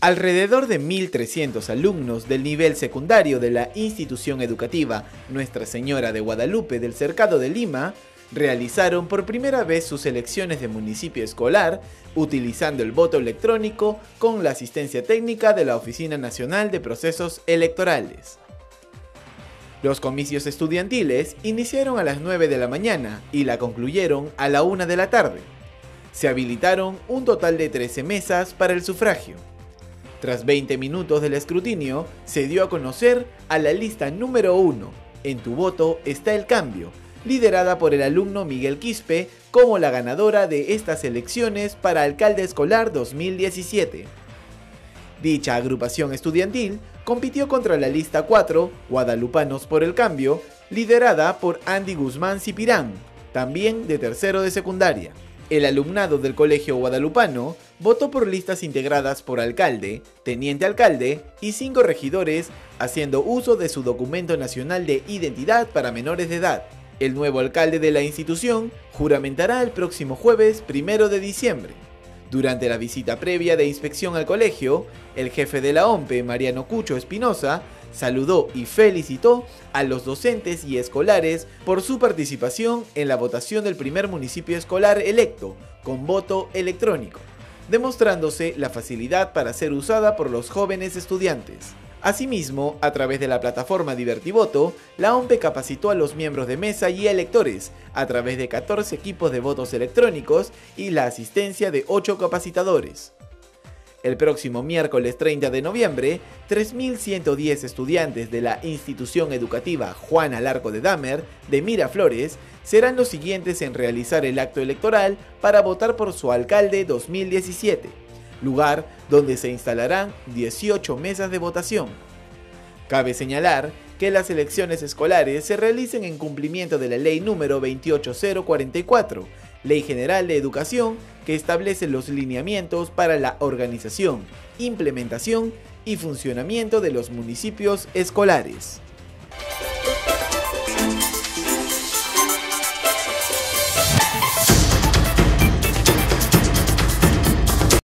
Alrededor de 1.300 alumnos del nivel secundario de la institución educativa Nuestra Señora de Guadalupe del Cercado de Lima realizaron por primera vez sus elecciones de municipio escolar utilizando el voto electrónico con la asistencia técnica de la Oficina Nacional de Procesos Electorales. Los comicios estudiantiles iniciaron a las 9 de la mañana y la concluyeron a la 1 de la tarde. Se habilitaron un total de 13 mesas para el sufragio. Tras 20 minutos del escrutinio, se dio a conocer a la lista número 1, En tu voto está el cambio, liderada por el alumno Miguel Quispe como la ganadora de estas elecciones para alcalde escolar 2017. Dicha agrupación estudiantil compitió contra la lista 4, Guadalupanos por el Cambio, liderada por Andy Guzmán Cipirán, también de tercero de secundaria. El alumnado del Colegio Guadalupano votó por listas integradas por alcalde, teniente alcalde y 5 regidores, haciendo uso de su documento nacional de identidad para menores de edad. El nuevo alcalde de la institución juramentará el próximo jueves 1 de diciembre. Durante la visita previa de inspección al colegio, el jefe de la OMPE, Mariano Cucho Espinosa, saludó y felicitó a los docentes y escolares por su participación en la votación del primer municipio escolar electo con voto electrónico, demostrándose la facilidad para ser usada por los jóvenes estudiantes. Asimismo, a través de la plataforma Divertivoto, la OMPE capacitó a los miembros de mesa y electores a través de 14 equipos de votos electrónicos y la asistencia de 8 capacitadores. El próximo miércoles 30 de noviembre, 3.110 estudiantes de la institución educativa Juan Alarco de Damer de Miraflores serán los siguientes en realizar el acto electoral para votar por su alcalde 2017, lugar donde se instalarán 18 mesas de votación. Cabe señalar que las elecciones escolares se realicen en cumplimiento de la Ley número 28044, Ley General de Educación, que establece los lineamientos para la organización, implementación y funcionamiento de los municipios escolares.